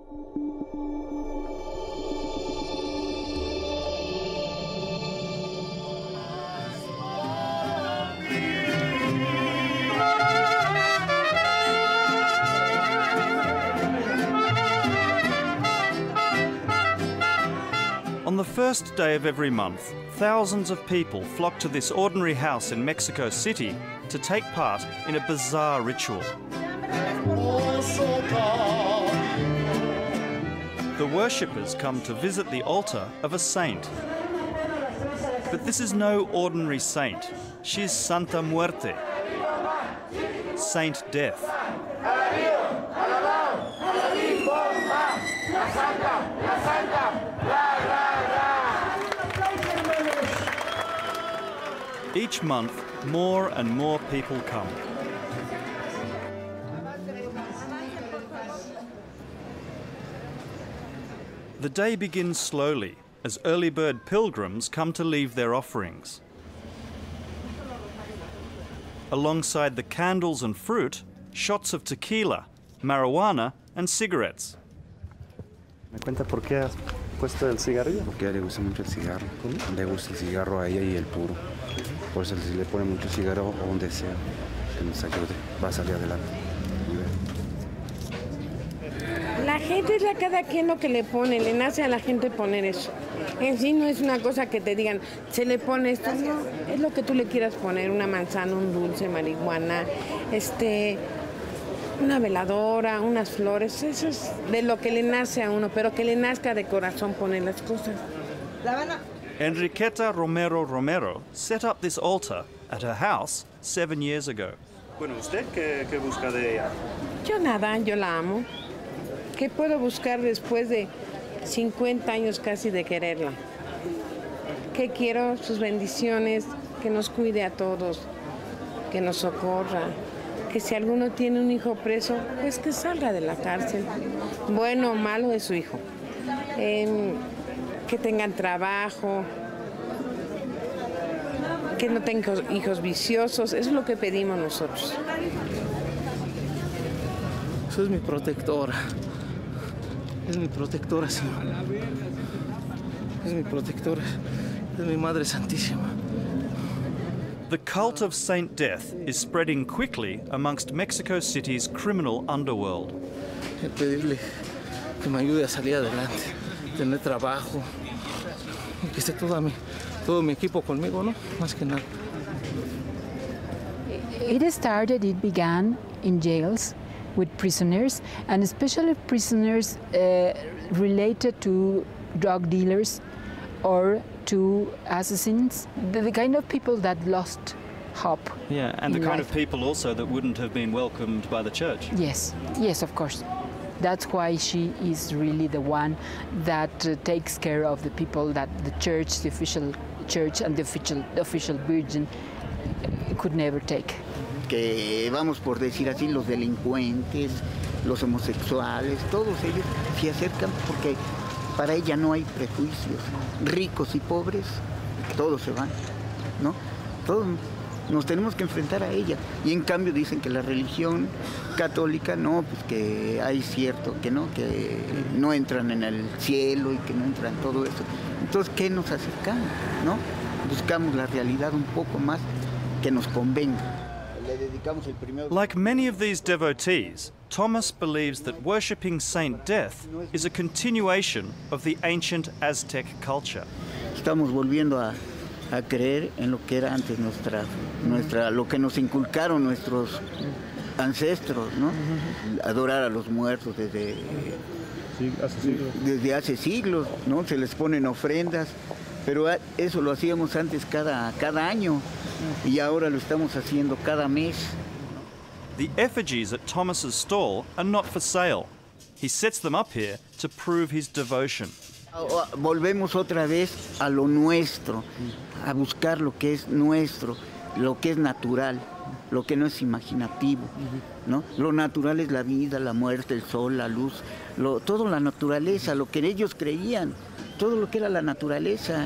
On the first day of every month, thousands of people flock to this ordinary house in Mexico City to take part in a bizarre ritual. The worshippers come to visit the altar of a saint. But this is no ordinary saint. She's Santa Muerte, Saint Death. Each month, more and more people come. The day begins slowly as early bird pilgrims come to leave their offerings. Alongside the candles and fruit, shots of tequila, marijuana and cigarettes. ¿Me cuenta por qué has puesto el cigarrillo? Porque a ella le gusta mucho el cigarro. Le gusta el cigarro a ella y el puro. Por eso si le pone mucho cigarro o un deseo que nos ayude, va a salir adelante. La gente es a cada quien lo que le pone, le nace a la gente poner eso. En sí no es una cosa que te digan, se le pone esto, no, es lo que tú le quieras poner, una manzana, un dulce, marihuana, una veladora, unas flores, eso es de lo que le nace a uno, pero que le nazca de corazón poner las cosas. Enriqueta Romero set up this altar at her house 7 years ago. Bueno, ¿usted qué busca de ella? Yo nada, yo la amo. ¿Qué puedo buscar después de 50 años casi de quererla? ¿Qué quiero? Sus bendiciones, que nos cuide a todos, que nos socorra, que si alguno tiene un hijo preso, pues que salga de la cárcel, bueno o malo de su hijo. Que tengan trabajo, que no tengan hijos viciosos, eso es lo que pedimos nosotros. Eso es mi protectora. Es mi protectora, Señor. Es mi protectora. Es mi Madre Santísima. The cult of Saint Death is spreading quickly amongst Mexico City's criminal underworld. Pedirle que me ayude a salir adelante, tener trabajo, y que esté todo mi equipo conmigo, ¿no? Más que nada. It began in jails with prisoners, and especially prisoners related to drug dealers or to assassins, the kind of people that lost hope. Yeah, and the kind of people also that wouldn't have been welcomed by the church. Yes, yes, of course. That's why she is really the one that takes care of the people that the church, the official church and the official virgin could never take. Que vamos por decir así, los delincuentes, los homosexuales, todos ellos se acercan porque para ella no hay prejuicios. Ricos y pobres, todos se van, ¿no? Todos nos tenemos que enfrentar a ella. Y en cambio dicen que la religión católica, no, pues que hay cierto, que no entran en el cielo y que no entran todo eso. Entonces, ¿qué nos acercamos, no? Buscamos la realidad un poco más que nos convenga. Like many of these devotees, Thomas believes that worshipping Saint Death is a continuation of the ancient Aztec culture. Estamos volviendo a creer en lo que era antes lo que nos inculcaron nuestros ancestros, ¿no? Adorar a los muertos desde hace siglos, ¿no? Se les ponen ofrendas, pero eso lo hacíamos antes cada año y ahora lo estamos haciendo cada mes. The effigies at Thomas's stall are not for sale. He sets them up here to prove his devotion. Volvemos otra vez a lo nuestro, a buscar lo que es nuestro, lo que es natural, lo que no es imaginativo, ¿no? Lo natural es la vida, la muerte, el sol, la luz, todo la naturaleza, lo que ellos creían, todo lo que era la naturaleza.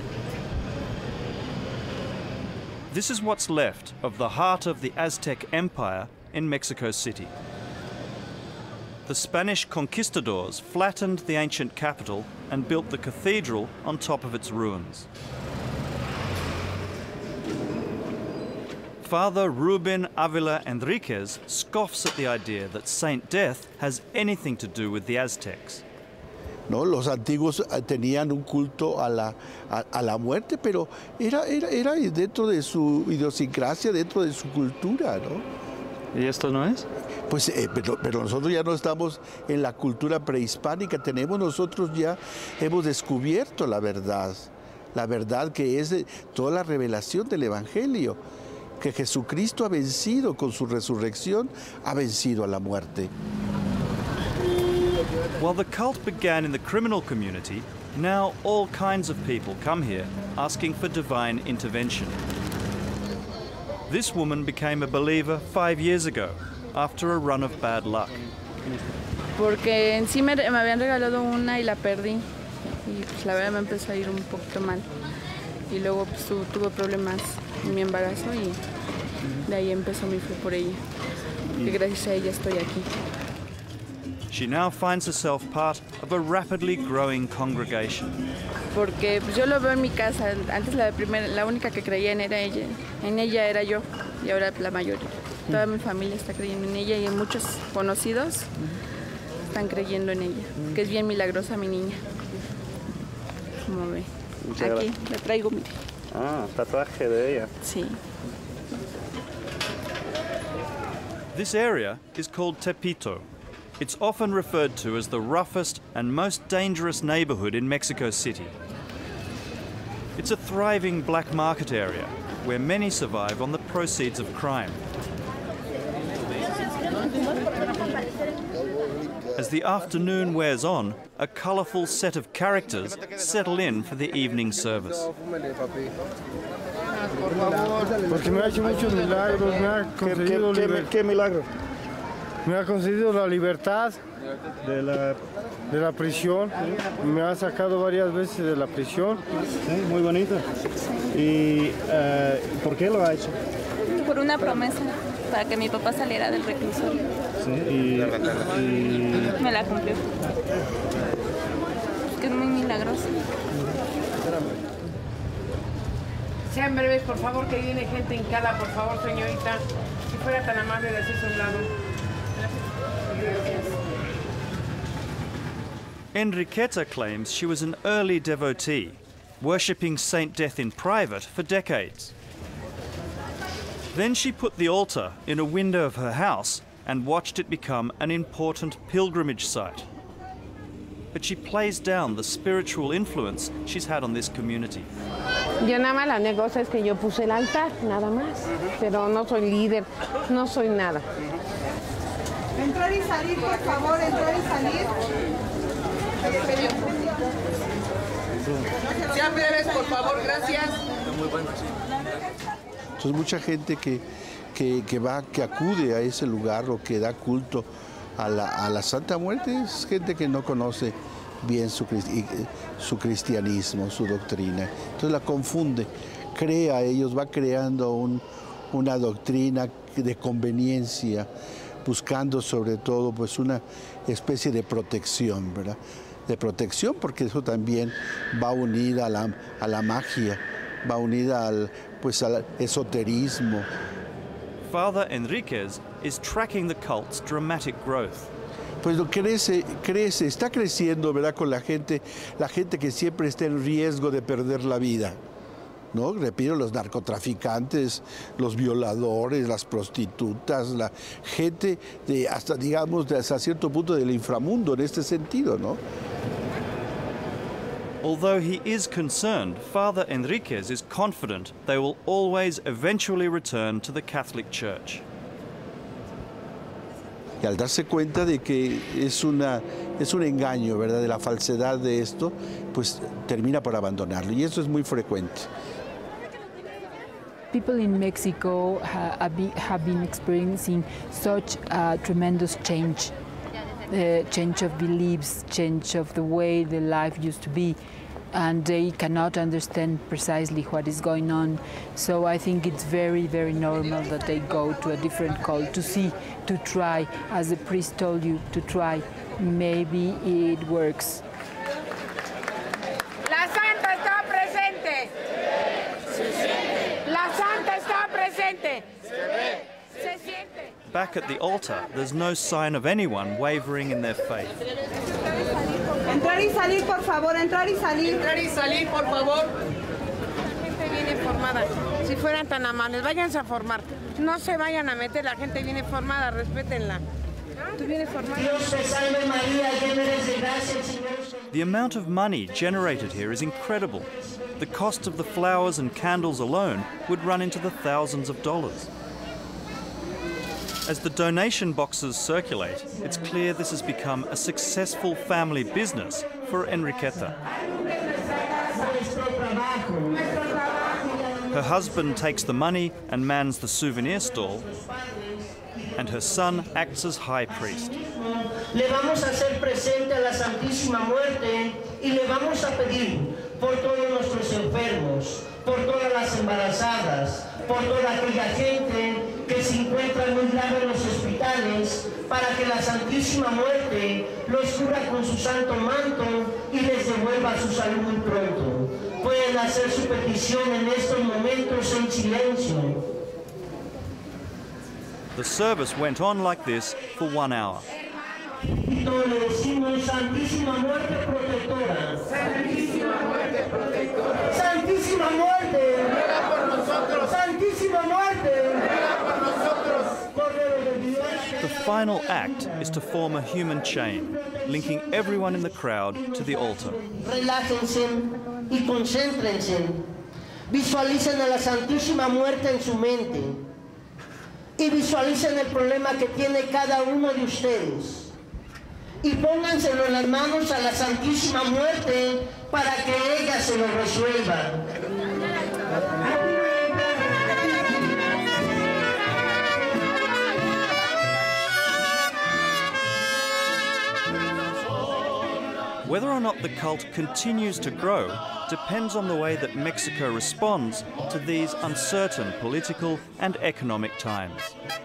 This is what's left of the heart of the Aztec Empire in Mexico City. The Spanish conquistadors flattened the ancient capital and built the cathedral on top of its ruins. Father Ruben Avila Enriquez scoffs at the idea that Saint Death has anything to do with the Aztecs. ¿No? Los antiguos tenían un culto a la muerte, pero era dentro de su idiosincrasia, dentro de su cultura, ¿no? ¿Y esto no es? Pues, pero nosotros ya no estamos en la cultura prehispánica, nosotros ya hemos descubierto la verdad que es toda la revelación del Evangelio, que Jesucristo ha vencido con su resurrección, ha vencido a la muerte. While the cult began in the criminal community, now all kinds of people come here asking for divine intervention. This woman became a believer 5 years ago, after a run of bad luck. Porque en sí me habían regalado una y la perdí. Y pues la verdad me empezó a ir un poquito mal. Y luego pues tuve problemas en mi embarazo y de ahí empezó mi fe por ella. Y gracias a ella estoy aquí. She now finds herself part of a rapidly growing congregation. Porque pues, yo lo veo en mi casa. Antes la única que creía en ella era yo, y ahora la mayoría. Toda mi familia está creyendo en ella y muchos conocidos están creyendo en ella, que es bien milagrosa mi niña. Como ve, aquí la traigo, mire. Ah, tatuaje de ella. Sí. This area is called Tepito. It's often referred to as the roughest and most dangerous neighborhood in Mexico City. It's a thriving black market area where many survive on the proceeds of crime. As the afternoon wears on, a colorful set of characters settle in for the evening service. Porque me ha hecho muchos milagros, me ha concedido ¿Qué milagro? Me ha concedido la libertad de la prisión, me ha sacado varias veces de la prisión. Sí, muy bonito. ¿Y por qué lo ha hecho? Por una promesa, para que mi papá saliera del reclusorio. Sí, y me la cumplió. Que es muy milagroso. Sean breves, por favor, que viene gente hincada, por favor, señorita. Si fuera tan amable de hacerse a un lado. Enriqueta claims she was an early devotee, worshipping Saint Death in private for decades. Then she put the altar in a window of her house and watched it become an important pilgrimage site. But she plays down the spiritual influence she's had on this community. Yo nada más la negocia es que yo puse el altar, nada más. Pero no soy líder, no soy nada. Entrar y salir, por favor, entrar y salir. Sean breves, por favor, gracias. Entonces mucha gente que acude a ese lugar o que da culto a la Santa Muerte es gente que no conoce bien su cristianismo, su doctrina. Entonces la confunde, va creando una doctrina de conveniencia, buscando sobre todo pues una especie de protección, ¿verdad? De protección, porque eso también va unida a la magia, va unida al esoterismo. Father Enriquez is tracking the cult's dramatic growth. Pues lo crece, está creciendo, ¿verdad? Con la gente que siempre está en riesgo de perder la vida, ¿no? Repito, los narcotraficantes, los violadores, las prostitutas, la gente hasta cierto punto del inframundo en este sentido, ¿no? Although he is concerned, Father Enriquez is confident they will always eventually return to the Catholic Church. Y al darse cuenta de que es un engaño, ¿verdad? De la falsedad de esto, pues termina por abandonarlo. Y eso es muy frecuente. People in Mexico have been experiencing such a tremendous change of beliefs, change of the way the life used to be. and they cannot understand precisely what is going on. So I think it's very, very normal that they go to a different cult to see, to try, as the priest told you, to try. Maybe it works. La Santa está presente. La Santa está presente. Se siente. Back at the altar, there's no sign of anyone wavering in their faith. Entrar y salir, por favor, entrar y salir. Entrar y salir, por favor. La gente viene formada. Si fueran tan amables, váyanse a formar. No se vayan a meter, la gente viene formada, respétenla. Tú vienes formada. Dios te salve María, llena eres de gracia, el Señor es contigo. The amount of money generated here is incredible. The cost of the flowers and candles alone would run into the thousands of dollars. As the donation boxes circulate, it's clear this has become a successful family business for Enriqueta. Her husband takes the money and mans the souvenir stall, and her son acts as high priest. Le vamos a hacer presente a la Santísima Muerte y le vamos a pedir por todos nuestros enfermos, por todas las embarazadas, por toda aquella gente que se encuentra muy grave en los hospitales, para que la Santísima Muerte los cubra con su santo manto y les devuelva su salud muy pronto. Pueden hacer su petición en estos momentos en silencio. The service went on like this for 1 hour. Y todos le decimos Santísima Muerte Protectora. Santísima Muerte Protectora. Santísima Muerte. Ruega por nosotros. Santísima Muerte. Ruega por nosotros. Cordero de Dios. The final act is to form a human chain, linking everyone in the crowd to the altar. Relájense y concéntrense. Visualicen a la Santísima Muerte en su mente. Y visualicen el problema que tiene cada uno de ustedes. Y pónganselo en las manos a la Santísima Muerte para que ella se lo resuelva. Whether or not the cult continues to grow depends on the way that Mexico responds to these uncertain political and economic times.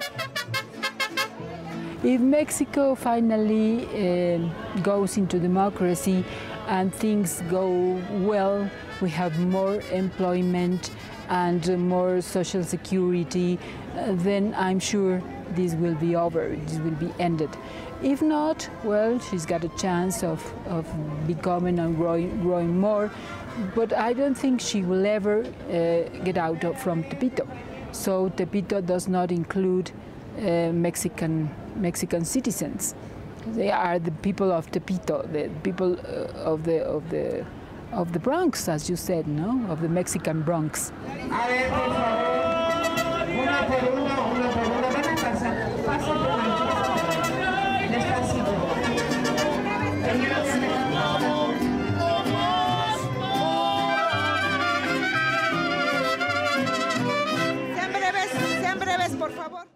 If Mexico finally goes into democracy and things go well, we have more employment and more social security, then I'm sure this will be over, this will be ended. If not, well, she's got a chance of becoming and growing more, but I don't think she will ever get out from Tepito. So Tepito does not include Mexican citizens. They are the people of Tepito, the people of the Bronx, as you said, no, of the Mexican Bronx. Sean breves, por favor.